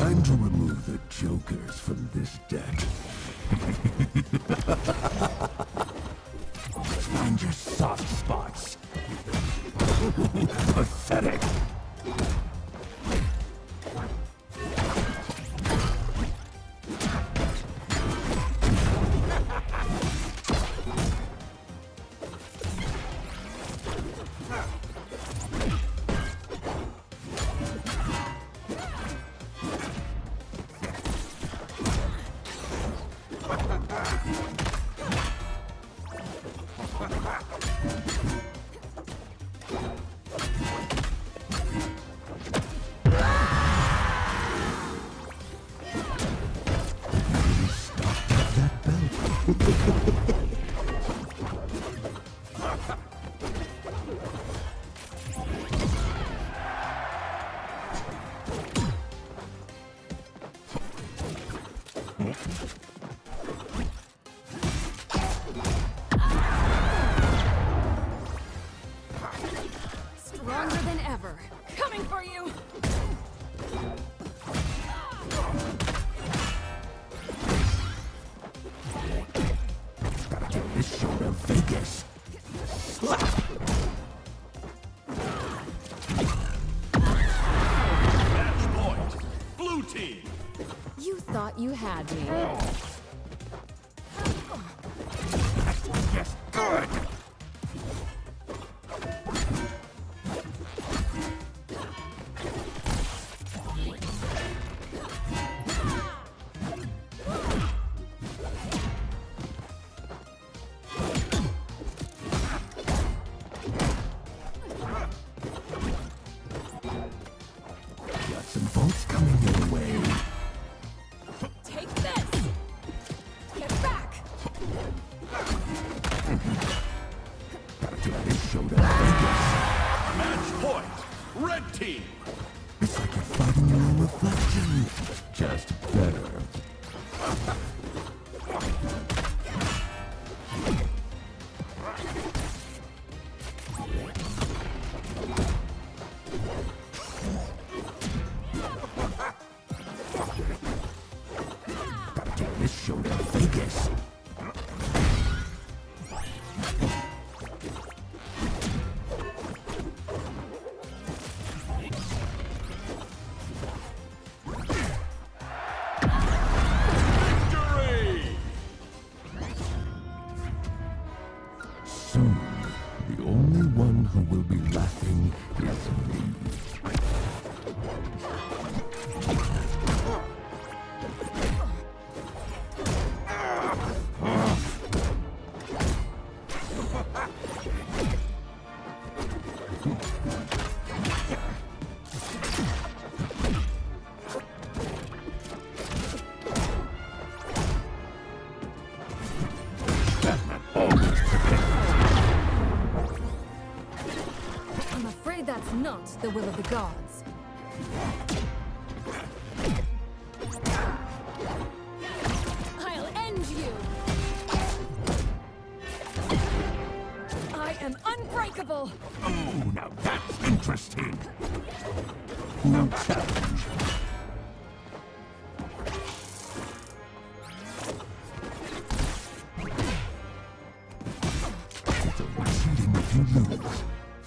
Time to remove the jokers from this deck. Find your soft spots. Pathetic. Stronger than ever. Coming for you! Gotta take this show to Vegas. Slap! Match point. Blue team. You thought you had me. That's just good. Got some votes coming your way. Take this! Get back! Gotta take this show to Vegas. Match point. Red team. It's like you're fighting your own reflection. Just better. Gotta take this show to Vegas. Victory. Soon, the only one who will be laughing is me. Batman always prepared. I'm afraid that's not the will of the gods. I'll end you! I am unbreakable! Oh, now that's interesting. No challenge. It's only cheating if you lose.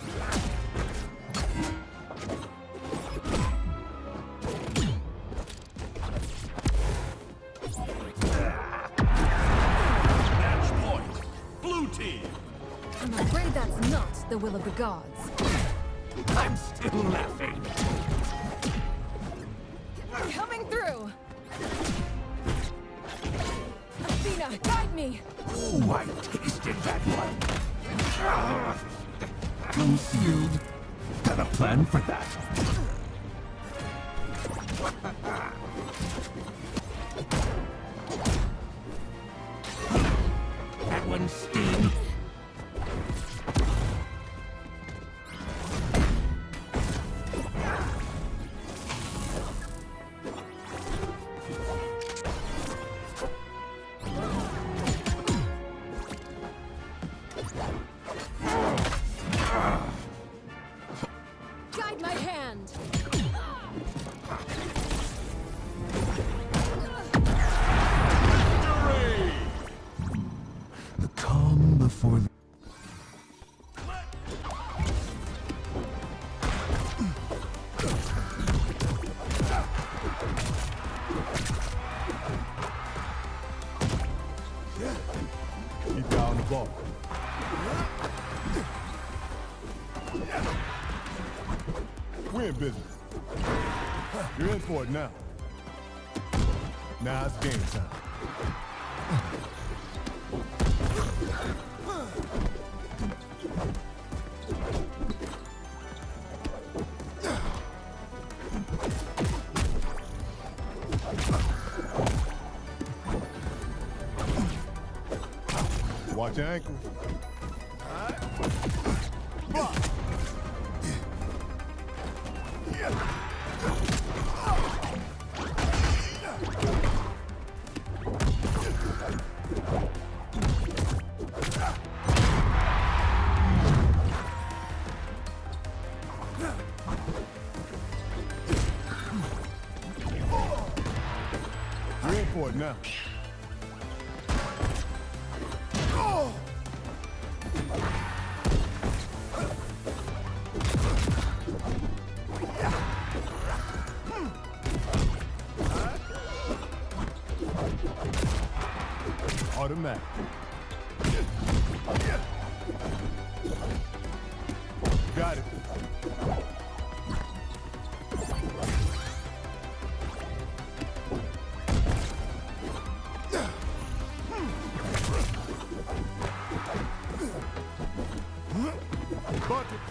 Match point. Blue team. I'm afraid that's not the will of the gods. I'm still laughing. Coming through! Athena, guide me! Ooh, I tasted that one. Concealed. Got a plan for that. That one sting. Guide my hand! business. You're in for it now. Now it's game time. Watch your ankles. Block. 3 and 4 now. Automatic. Got it. Bucket.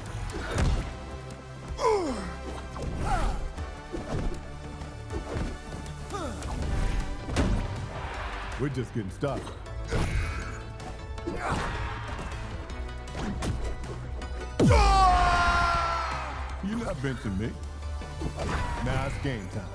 We're just getting started. You're not benching me. Now it's game time.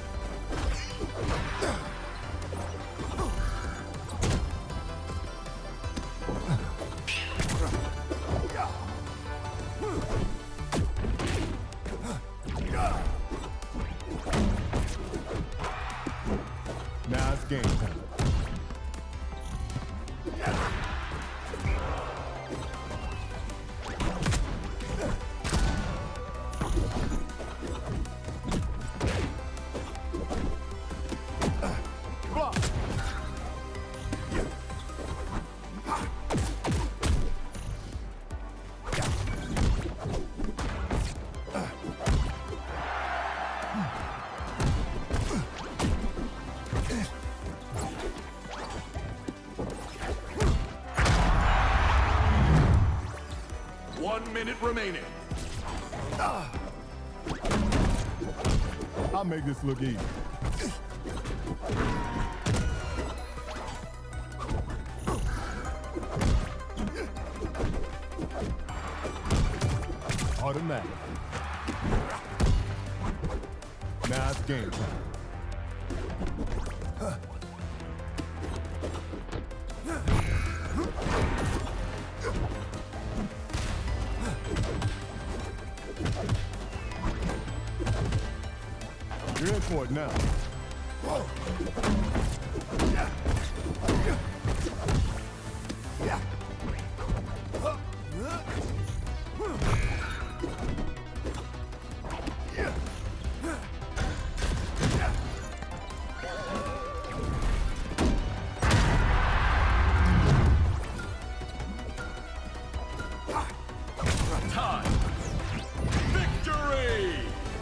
Now it's game time. One minute remaining. I'll make this look easy. Automatic. Now it's game time. You're in for it now. Time. Victory!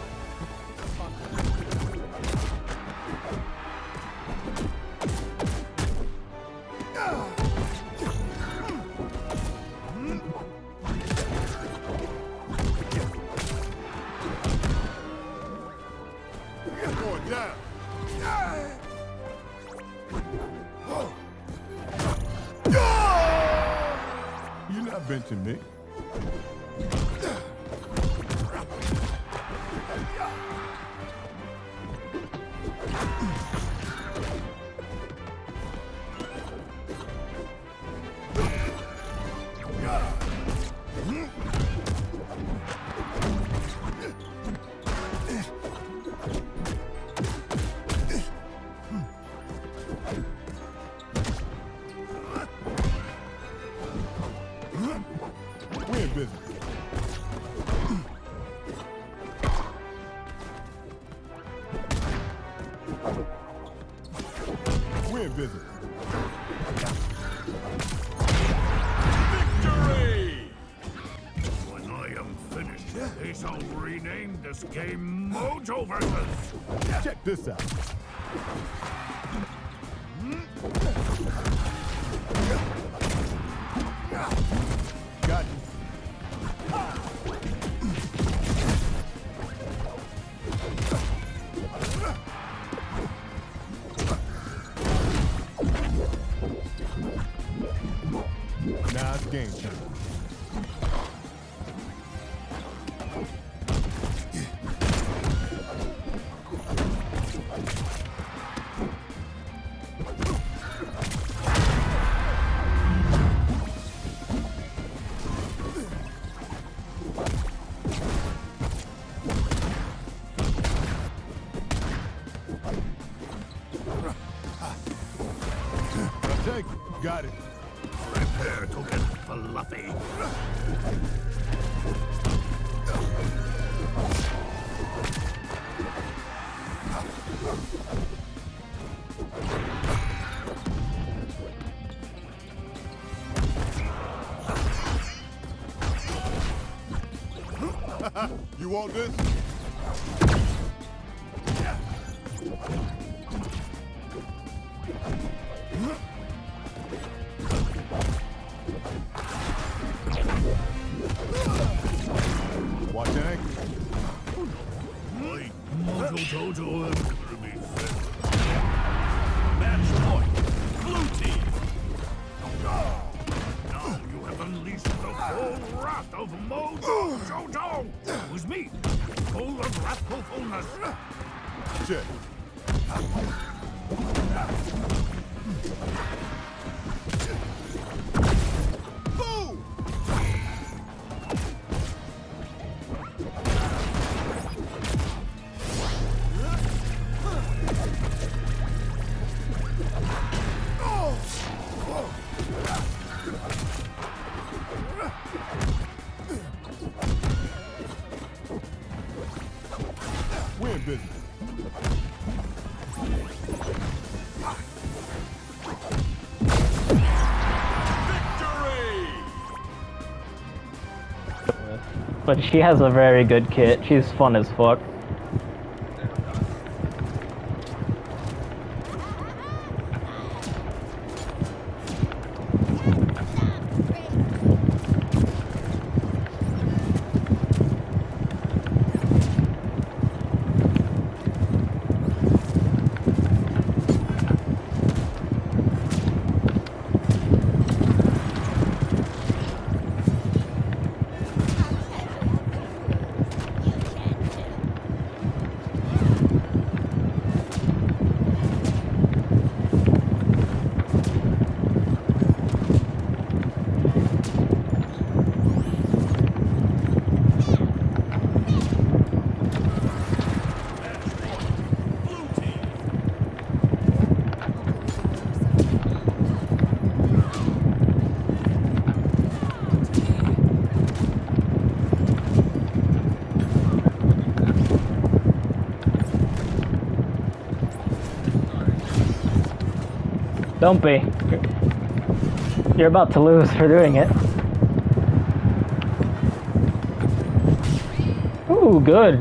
Going down. You're not benching me. We're in business. We're in business. Victory! When I am finished, they shall read renamed this game MultiVersus. Check this out. Got you. Now it's game time. Take it. Got it. Prepare to get fluffy. You want this? Watch that ankle. Mojo Jojo and Kirby Fit. Match point. Blue team. Now you have unleashed the full wrath of Mojo Jojo. Who's me? Full of wrathfulness. Check. Boom! We're in business. But she has a very good kit. She's fun as fuck. Don't be. You're about to lose for doing it. Ooh, good.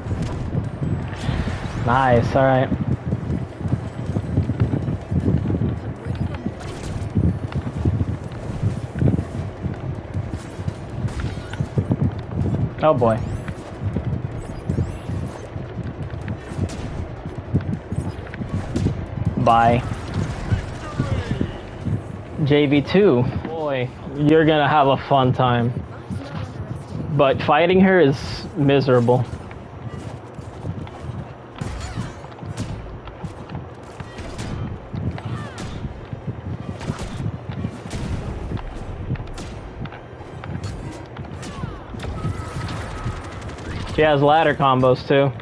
Nice, alright. Oh boy. Bye. JV2. Boy, you're gonna have a fun time. But fighting her is miserable. She has ladder combos too.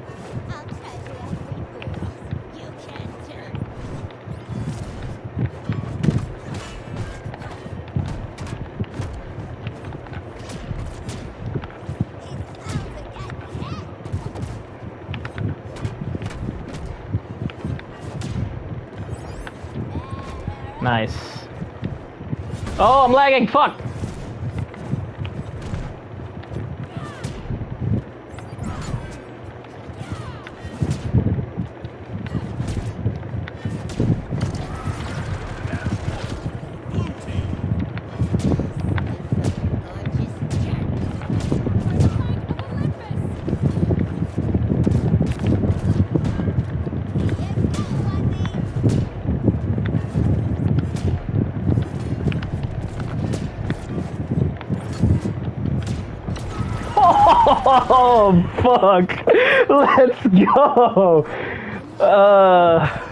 Nice. Oh, I'm lagging, fuck! Oh, fuck. Let's go.